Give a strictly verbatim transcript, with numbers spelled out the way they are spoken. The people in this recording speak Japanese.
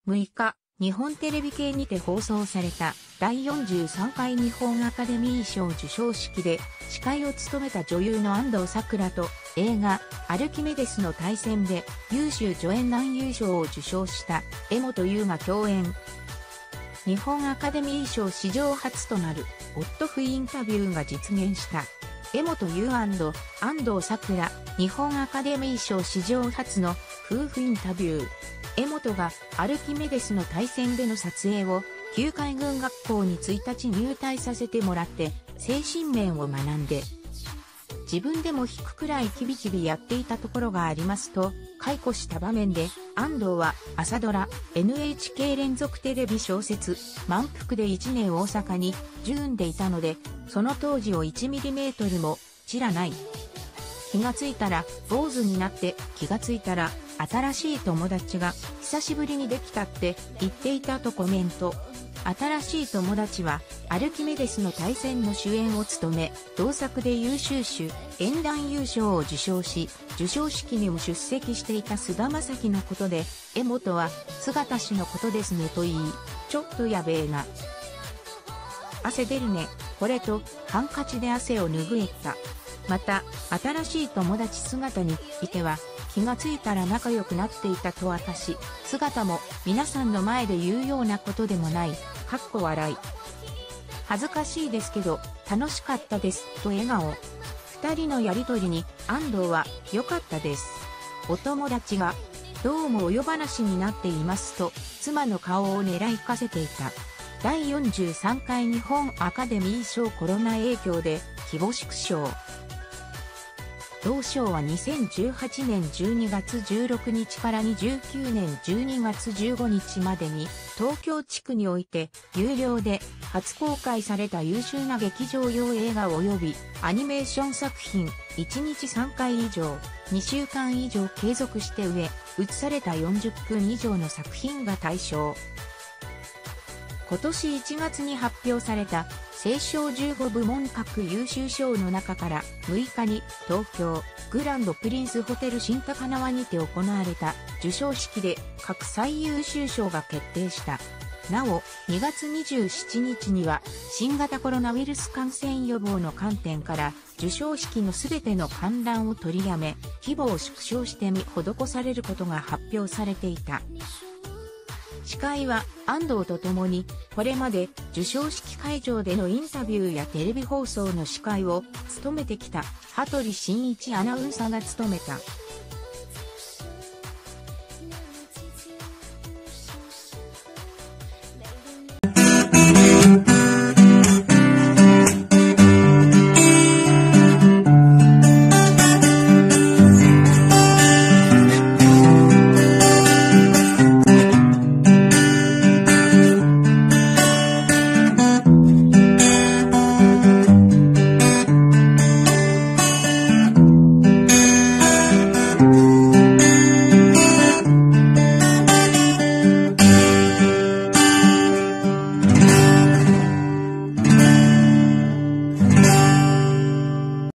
むいか、日本テレビ系にて放送されただいよんじゅうさんかい日本アカデミー賞授賞式で司会を務めた女優の安藤サクラと映画アルキメデスの対戦で優秀助演男優賞を受賞した柄本佑が共演。日本アカデミー賞史上初となる夫婦インタビューが実現した。柄本佑&安藤サクラ、日本アカデミー賞史上初の夫婦インタビュー。柄本がアルキメデスの対戦での撮影を旧海軍学校にいちにち入隊させてもらって精神面を学んで自分でも引くくらいキビキビやっていたところがありますと回顧した場面で安藤は朝ドラ エヌエイチケー 連続テレビ小説満腹でいちねん大阪に住んでいたのでその当時をいちミリメートルも知らない。気がついたら坊主になって気がついたら新しい友達が久しぶりにできたって言っていたとコメント。新しい友達はアルキメデスの対戦の主演を務め、同作で優秀主演男優賞を受賞し、授賞式にも出席していた菅田将暉のことで、柄本は姿氏のことですねと言い、ちょっとやべえな。汗出るね、これとハンカチで汗を拭えた。また、新しい友達姿にいては、気がついたら仲良くなっていたと明かし、姿も皆さんの前で言うようなことでもない、かっこ笑い。恥ずかしいですけど、楽しかったです、と笑顔。二人のやりとりに安藤は、良かったです。お友達が、どうもお夜話になっていますと、妻の顔を狙いかせていた。だいよんじゅうさんかい日本アカデミー賞コロナ影響で、規模縮小。同賞はにせんじゅうはちねんじゅうにがつじゅうろくにちからにじゅうきゅうねんじゅうにがつじゅうごにちまでに東京地区において有料で初公開された優秀な劇場用映画及びアニメーション作品いちにちさんかい以上にしゅうかん以上継続して上映されたよんじゅっぷん以上の作品が対象。今年いちがつに発表された青少じゅうご部門各優秀賞の中からむいかに東京グランドプリンスホテル新高輪にて行われた授賞式で各最優秀賞が決定した。なおにがつにじゅうしちにちには新型コロナウイルス感染予防の観点から授賞式のすべての観覧を取りやめ規模を縮小してみ施されることが発表されていた。司会は安藤と共にこれまで授賞式会場でのインタビューやテレビ放送の司会を務めてきた羽鳥慎一アナウンサーが務めた。